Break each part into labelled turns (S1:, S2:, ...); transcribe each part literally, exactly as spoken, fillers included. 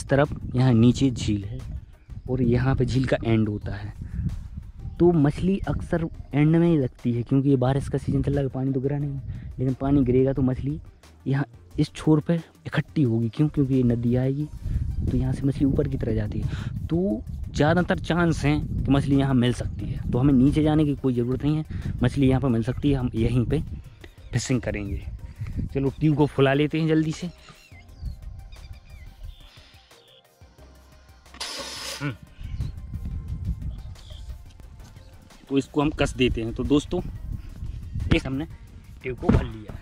S1: इस तरफ यहाँ नीचे झील है और यहाँ पे झील का एंड होता है। तो मछली अक्सर एंड में ही लगती है क्योंकि ये बारिश का सीज़न चल रहा है, पानी तो गिरा नहीं है, लेकिन पानी गिरेगा तो मछली यहाँ इस छोर पे इकट्ठी होगी। क्यों? क्योंकि ये नदी आएगी तो यहाँ से मछली ऊपर की तरह जाती है। तो ज़्यादातर चांस हैं कि मछली यहाँ मिल सकती है। तो हमें नीचे जाने की कोई ज़रूरत नहीं है, मछली यहाँ पर मिल सकती है। हम यहीं पे फिशिंग करेंगे। चलो ट्यूब को फुला लेते हैं जल्दी से। तो इसको हम कस देते हैं। तो दोस्तों एक हमने ट्यूब को भर लिया है।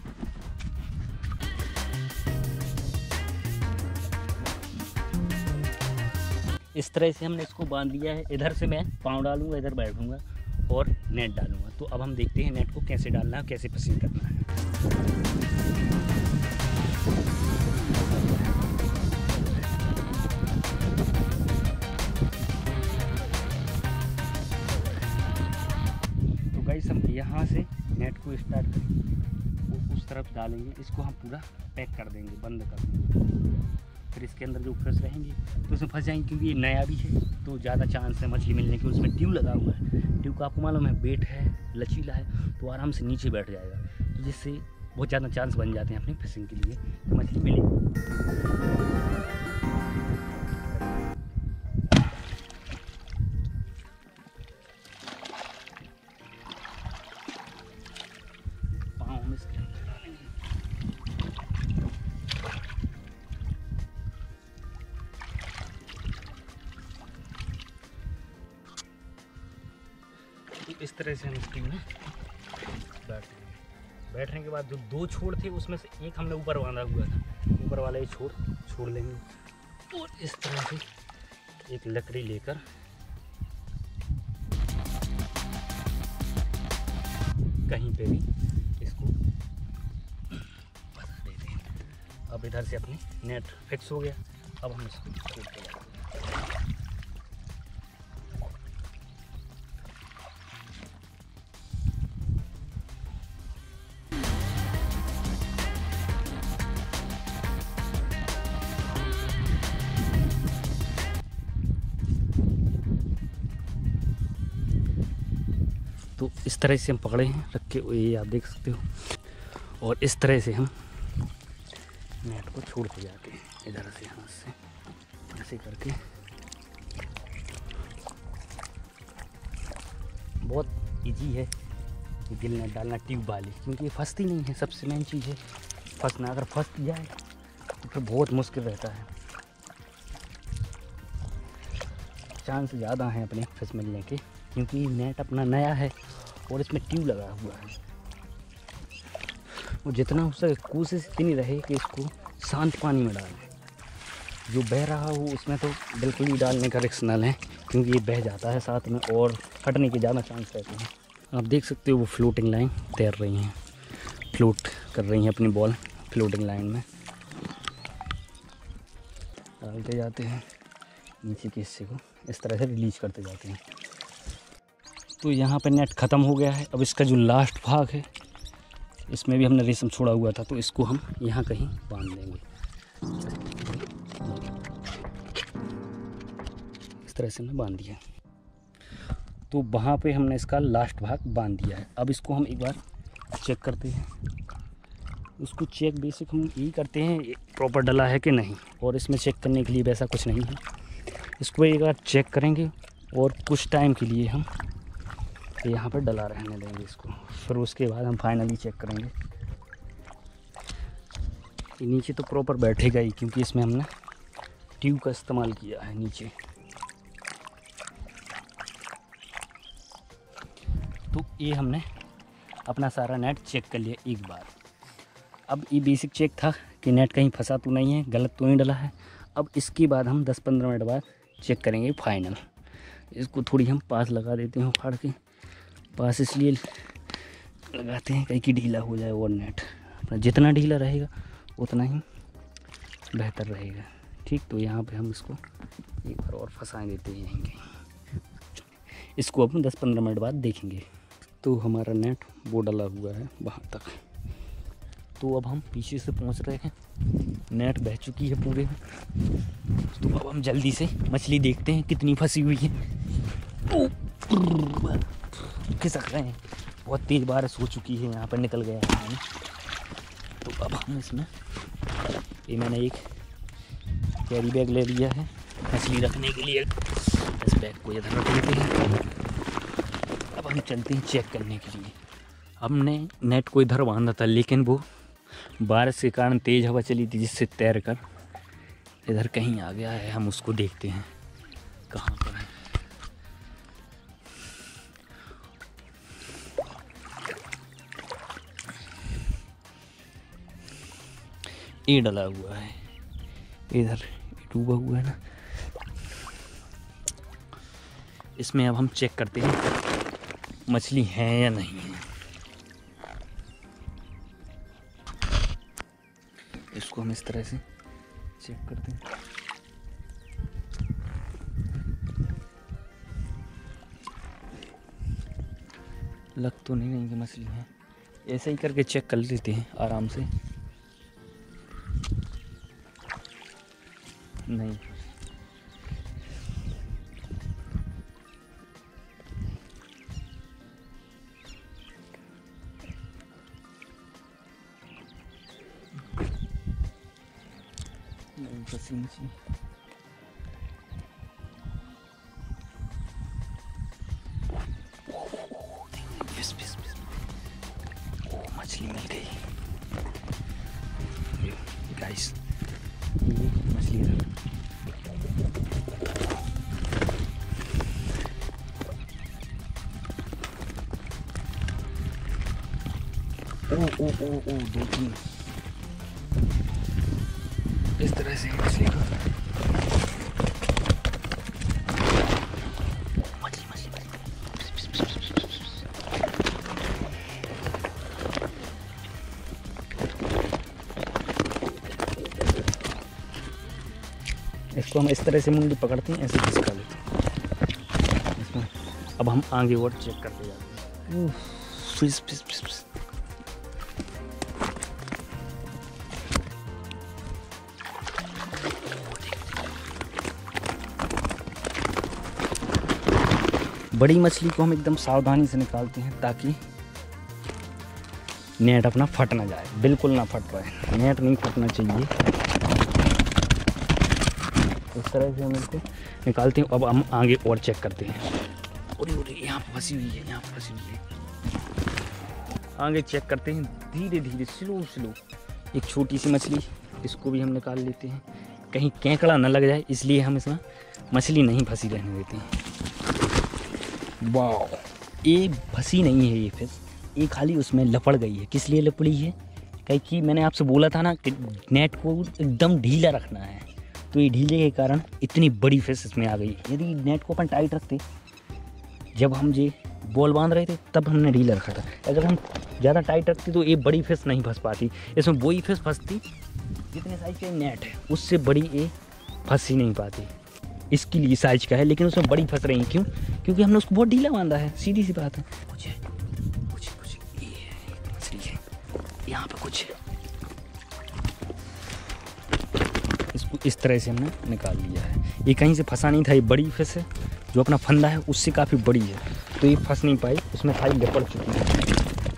S1: इस तरह से हमने इसको बांध दिया है। इधर से मैं पाँव डालूंगा, इधर बैठूंगा और नेट डालूंगा। तो अब हम देखते हैं नेट को कैसे डालना है, कैसे फिशिंग करना है। तो गाइस हम यहाँ से नेट को स्टार्ट करेंगे और उस तरफ डालेंगे। इसको हम पूरा पैक कर देंगे, बंद कर देंगे। फिर इसके अंदर जो फिश रहेंगे तो उसमें फंस जाएंगे क्योंकि ये नया भी है तो ज़्यादा चांस है मछली मिलने के। उसमें ट्यूब लगा हुआ है। ट्यूब का आपको मालूम है वेट है, लचीला है, तो आराम से नीचे बैठ जाएगा। तो जिससे बहुत ज़्यादा चांस बन जाते हैं अपनी फिशिंग के लिए तो मछली मिलेगी। इस तरह से हम इसकी में बैठेंगे। बैठने के बाद जो दो छोर थे उसमें से एक हमने ऊपर बांधा हुआ था, ऊपर वाला ये छोर छोड़ लेंगे और इस तरह से एक लकड़ी लेकर कहीं पे भी इसको फंसा देते हैं। अब इधर से अपनी नेट फिक्स हो गया। अब हम इसको छोड़ते जाएंगे। तो इस तरह से हम पकड़े हैं रख के, ये आप देख सकते हो। और इस तरह से हम नेट को छोड़ते जाते हैं इधर से, हाथ से ऐसे करके। बहुत इजी है ये गिल नेट डालना ट्यूब वाली, क्योंकि ये फंसती नहीं है। सबसे मेन चीज़ है फंसना। अगर फंस जाए तो फिर बहुत मुश्किल रहता है। चांस ज़्यादा हैं अपने फिश मिलने के क्योंकि नेट अपना नया है और इसमें ट्यूब लगा हुआ है। और जितना हो सके कोशिश इतनी रहे कि इसको शांत पानी में डालें। जो बह रहा हो उसमें तो बिल्कुल ही डालने का रिस्क न लें क्योंकि ये बह जाता है साथ में और फटने के ज़्यादा चांस रहते हैं। आप देख सकते हो वो फ्लोटिंग लाइन तैर रही हैं, फ्लोट कर रही हैं अपनी बॉल फ्लोटिंग लाइन में। डालते जाते हैं नीचे के हिस्से को, इस तरह से रिलीज करते जाते हैं। तो यहाँ पे नेट ख़त्म हो गया है। अब इसका जो लास्ट भाग है इसमें भी हमने रेशम छोड़ा हुआ था, तो इसको हम यहाँ कहीं बांध देंगे। इस तरह से हमने बांध दिया। तो वहाँ पे हमने इसका लास्ट भाग बांध दिया है। अब इसको हम एक बार चेक करते हैं। उसको चेक बेसिक हम यही करते हैं प्रॉपर डला है कि नहीं, और इसमें चेक करने के लिए वैसा कुछ नहीं है। इसको एक बार चेक करेंगे और कुछ टाइम के लिए हम यहाँ पर डला रहने देंगे इसको। फिर उसके बाद हम फाइनली चेक करेंगे। ये नीचे तो प्रॉपर बैठेगा ही क्योंकि इसमें हमने ट्यूब का इस्तेमाल किया है नीचे। तो ये हमने अपना सारा नेट चेक कर लिया एक बार। अब ये बेसिक चेक था कि नेट कहीं फंसा तो नहीं है, गलत तो नहीं डला है। अब इसके बाद हम दस पंद्रह मिनट बाद चेक करेंगे फाइनल। इसको थोड़ी हम पास लगा देते हैं फाड़ के। पास इसलिए लगाते हैं कहीं कि ढीला हो जाए और नेट अपना जितना ढीला रहेगा उतना ही बेहतर रहेगा। ठीक, तो यहाँ पे हम इसको एक बार और फंसा देते हैं यहीं कहीं। इसको अब दस पंद्रह मिनट बाद देखेंगे। तो हमारा नेट वो डला हुआ है वहाँ तक। तो अब हम पीछे से पहुंच रहे हैं, नेट बह चुकी है पूरे में। तो अब हम जल्दी से मछली देखते हैं कितनी फंसी हुई है। खिसक रहे हैं, बहुत तेज बारिश हो चुकी है, यहाँ पर निकल गया है पानी। तो अब हम इसमें, ये मैंने एक कैरी बैग ले लिया है मछली रखने के लिए, इस बैग को इधर रख लेते हैं। अब हम चलते हैं चेक करने के लिए। हमने नेट को इधर बांधा था, लेकिन वो बारिश के कारण तेज़ हवा चली थी, जिससे तैर कर इधर कहीं आ गया है। हम उसको देखते हैं कहाँ पर है। ये डला हुआ है, इधर डूबा हुआ है ना। इसमें अब हम चेक करते हैं मछली है या नहीं है। इसको हम इस तरह से चेक करते हैं। लग तो नहीं रही कि मछली है, ऐसे ही करके चेक कर लेते हैं आराम से। नहीं, नहीं फंसी मछली। बिस बिस बिस, ओ मछली मिल गई गाइस, ये मछली है। ओ ओ ओ ओ दो तीन इस तरह से मछली को, मछली मछली इसको हम इस तरह से मुंडी पकड़ते हैं, ऐसे खिसका लेते हैं इसमें। अब हम आगे और चेक करते जाते हैं। फिस फिस फिस फिस। बड़ी मछली को हम एकदम सावधानी से निकालते हैं, ताकि नेट अपना फट ना जाए, बिल्कुल ना फट पाए। नेट नहीं फटना चाहिए। इस तरह से हम इसको निकालते हैं। अब हम आगे और चेक करते हैं। अरे अरे यहाँ पर फंसी हुई है, यहाँ पर फंसी हुई है। आगे चेक करते हैं धीरे धीरे, स्लो स्लो। एक छोटी सी मछली, इसको भी हम निकाल लेते हैं, कहीं केंकड़ा न लग जाए, इसलिए हम इसमें मछली नहीं फंसी रहने देते हैं। वाह, ये फंसी नहीं है ये फिश, ये खाली उसमें लपड़ गई है। किस लिए लपड़ी है? कहीं कि मैंने आपसे बोला था ना कि नेट को एकदम ढीला रखना है, तो ये ढीले के कारण इतनी बड़ी फिश इसमें आ गई। यदि नेट को अपन टाइट रखते, जब हम ये बॉल बांध रहे थे तब हमने ढीला रखा था, अगर हम ज़्यादा टाइट रखते तो ये बड़ी फिश नहीं फंस पाती। इसमें वही फिश फंसती जितने साइज का नेट है, उससे बड़ी ये फंस ही नहीं पाती। इसके लिए साइज का है, लेकिन उसमें बड़ी फंस रही है। क्यों? क्योंकि हमने उसको बहुत ढीला बांधा है, सीधी सी बात है। कुछ है, कुछ कुछ ये मछली है यहाँ पे कुछ। इसको इस तरह से हमने निकाल लिया है। ये कहीं से फंसा नहीं था, ये बड़ी फिश है, जो अपना फंदा है उससे काफ़ी बड़ी है, तो ये फंस नहीं पाई, उसमें खाली लपड़ चुकी है।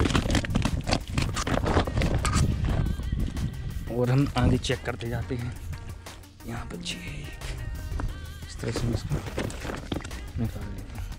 S1: और हम आगे चेक करते जाते हैं। यहाँ पर चेक इस तरह से इसको निकाल लेते हैं।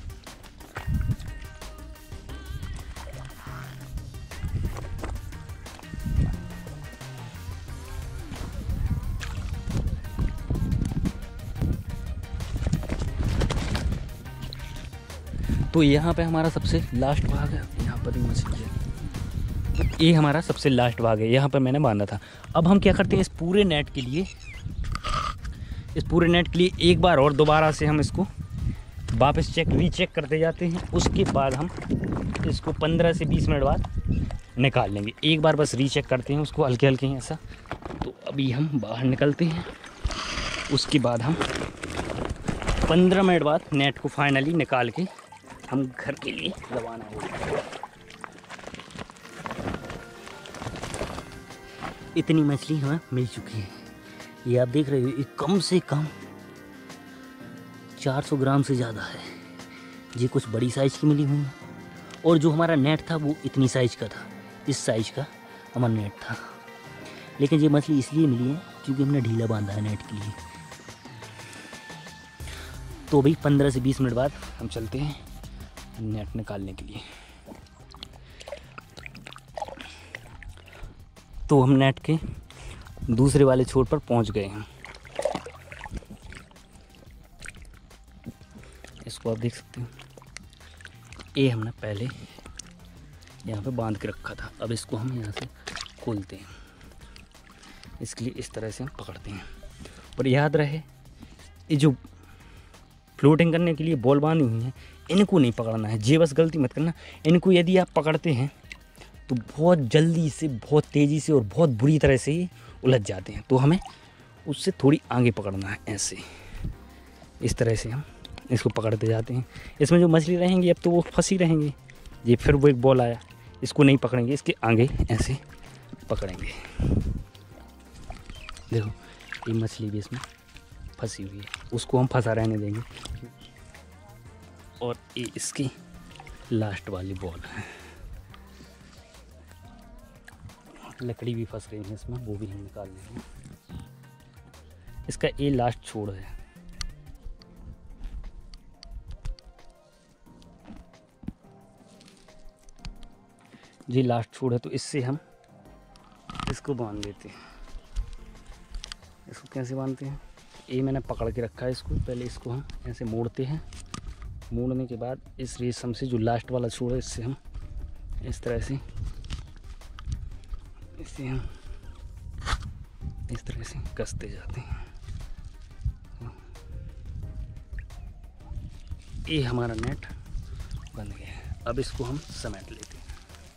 S1: तो यहाँ पे हमारा सबसे लास्ट भाग है, यहाँ पर भी मछली है। ये हमारा सबसे लास्ट भाग है, यहाँ पर मैंने बांधा था। अब हम क्या करते हैं, इस पूरे नेट के लिए इस पूरे नेट के लिए एक बार और दोबारा से हम इसको वापस चेक रीचेक करते जाते हैं। उसके बाद हम इसको पंद्रह से बीस मिनट बाद निकाल लेंगे। एक बार बस रीचेक करते हैं उसको हल्के हल्के ऐसा। तो अभी हम बाहर निकलते हैं, उसके बाद हम पंद्रह मिनट बाद नेट को फाइनली निकाल के हम घर के लिए रवाना हो गए। इतनी मछली हमें मिल चुकी है। ये आप देख रहे हो, ये कम से कम चार सौ ग्राम से ज़्यादा है। ये कुछ बड़ी साइज़ की मिली हुई है, और जो हमारा नेट था वो इतनी साइज़ का था, इस साइज़ का हमारा नेट था। लेकिन ये मछली इसलिए मिली है क्योंकि हमने ढीला बांधा है नेट के लिए। तो भाई पंद्रह से बीस मिनट बाद हम चलते हैं नेट निकालने के लिए। तो हम नेट के दूसरे वाले छोर पर पहुंच गए हैं। इसको आप देख सकते हो, ये हमने पहले यहाँ पे बांध के रखा था। अब इसको हम यहाँ से खोलते हैं। इसके लिए इस तरह से हम पकड़ते हैं। और याद रहे, ये जो फ्लोटिंग करने के लिए बॉल बांधी हुई है, इनको नहीं पकड़ना है। ये बस गलती मत करना। इनको यदि आप पकड़ते हैं तो बहुत जल्दी से, बहुत तेज़ी से और बहुत बुरी तरह से ही उलझ जाते हैं। तो हमें उससे थोड़ी आगे पकड़ना है, ऐसे इस तरह से हम इसको पकड़ते जाते हैं। इसमें जो मछली रहेंगी अब तो वो फंसी रहेंगी। ये फिर वो एक बॉल आया, इसको नहीं पकड़ेंगे, इसके आगे ऐसे पकड़ेंगे। देखो ये मछली भी इसमें फंसी हुई है, उसको हम फंसा रहने देंगे। और ये इसकी लास्ट वाली बॉल है। लकड़ी भी फंस गई है इसमें, वो भी हम निकाल लेंगे। इसका ये लास्ट छोड़ है। जी लास्ट छोड़ है, तो इससे हम इसको बांध देते हैं। इसको कैसे बांधते हैं, ये मैंने पकड़ के रखा है इसको। पहले इसको हम ऐसे मोड़ते हैं। मोड़ने के बाद इस रेशम से जो लास्ट वाला छोड़ है, इससे हम इस तरह से इसे हम इस तरह से कसते जाते हैं। ये हमारा नेट बन गया है। अब इसको हम समेट लेते हैं।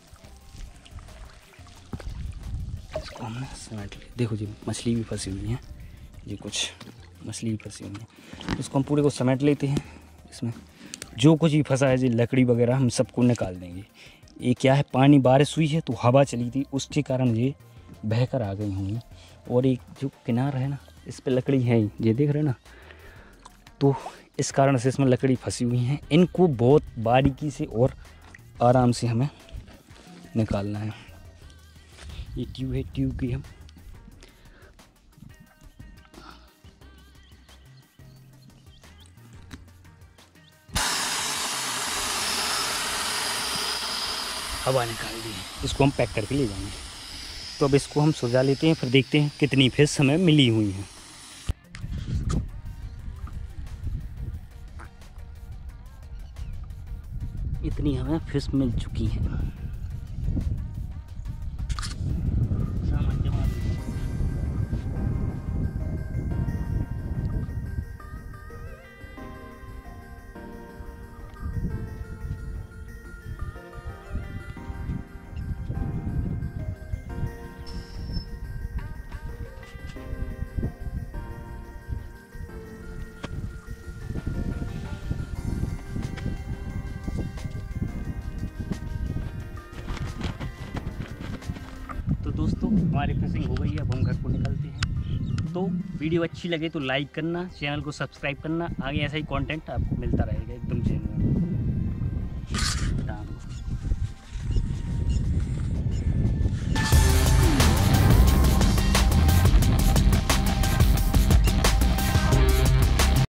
S1: इसको हमने समेट लिया। देखो जी मछली भी फंसी हुई है, ये कुछ मछली भी फंसी हुई है। इसको हम पूरे को समेट लेते हैं। इसमें जो कुछ भी फंसा है, जी लकड़ी वगैरह, हम सबको निकाल देंगे। ये क्या है, पानी बारिश हुई है तो हवा चली थी, उसके कारण ये बहकर आ गई होंगी। और एक जो किनारा है ना, इस पे लकड़ी है ही, ये देख रहे हैं ना, तो इस कारण से इसमें लकड़ी फंसी हुई है। इनको बहुत बारीकी से और आराम से हमें निकालना है। ये ट्यूब है, ट्यूब की हम हवा निकाल दी। इसको हम पैक करके ले जाएंगे। तो अब इसको हम सुलझा लेते हैं, फिर देखते हैं कितनी फिश हमें मिली हुई हैं। इतनी हमें फिश मिल चुकी हैं। दोस्तों हमारी फिशिंग हो गई है, अब हम घर को निकलते हैं। तो वीडियो अच्छी लगे तो लाइक करना, चैनल को सब्सक्राइब करना। आगे ऐसा ही कंटेंट आपको मिलता रहेगा एकदम चैनल।